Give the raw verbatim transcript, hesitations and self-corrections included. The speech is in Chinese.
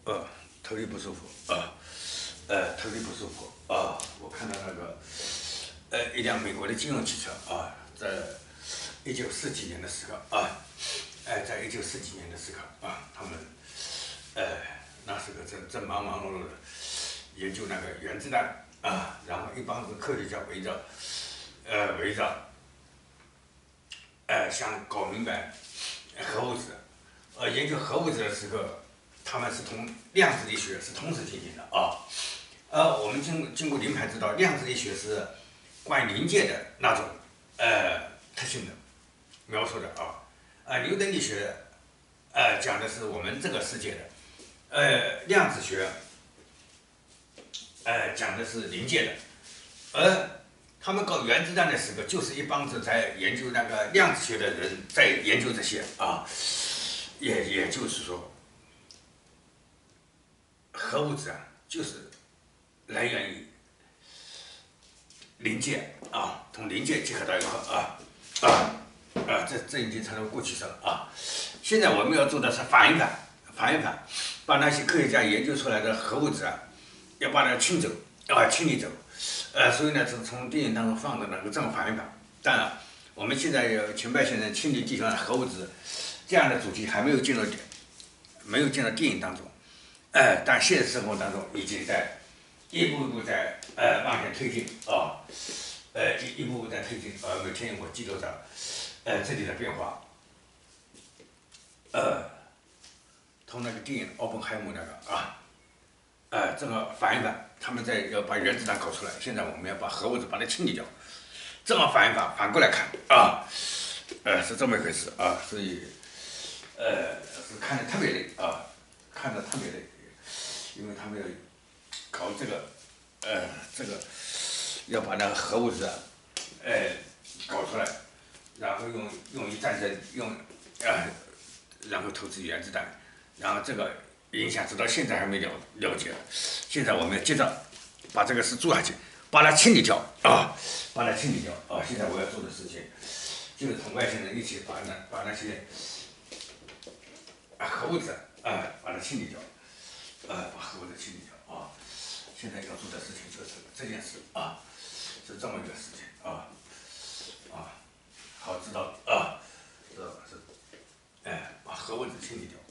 呃，头里不舒服啊，呃，头里不舒服啊。我看到那个，呃，一辆美国的军用汽车啊，在一九四几年的时候啊，哎，在一九四几年的时候啊，他们，呃，那时候正正忙忙碌碌的研究那个原子弹啊，然后一帮子科学家围着，呃，围着，呃，想搞明白核物质，呃，研究核物质的时候。他们是同量子力学是同时进行的啊，呃，我们经经过林牌知道，量子力学是关于临界的那种呃特性的描述的啊，啊，牛顿力学呃讲的是我们这个世界的，呃，量子学呃讲的是临界的，而他们搞原子弹的时候，就是一帮子在研究那个量子学的人在研究这些啊，也也就是说。核物质啊，就是来源于临界啊，同临界结合到一块啊啊啊，这这已经成了过去式了啊。现在我们要做的是反一反，反一反，把那些科学家研究出来的核物质啊，要把它清走啊，清理走。呃，所以呢，是从电影当中放的那个这么反一反。当然，我们现在有全派先生清理地球上的核物质这样的主题还没有进入没有进入电影当中。呃，但现实生活当中已经在一步一步在呃往前推进啊，呃一一步步在推进，呃每天我记录着呃这里的变化，呃，从那个电影奥本海默那个啊，呃这么反一反，他们在要把原子弹搞出来，现在我们要把核物质把它清理掉，这么反一反，反过来看啊，呃是这么一回事啊，所以呃是看着特别累啊，看着特别累。因为他们要搞这个，呃，这个要把那个核物质啊，呃，搞出来，然后用用于战争，用，呃，然后投资原子弹，然后这个影响直到现在还没了了解。现在我们接着把这个事做下去，把它清理掉啊，把它清理掉啊。现在我要做的事情就是同外星人一起把那把那些核物质啊，把它清理掉。呃，把核物质清理掉啊！现在要做的事情就是这件事啊，是这么一个事情啊啊，好知道啊，这是，哎，把核物质清理掉。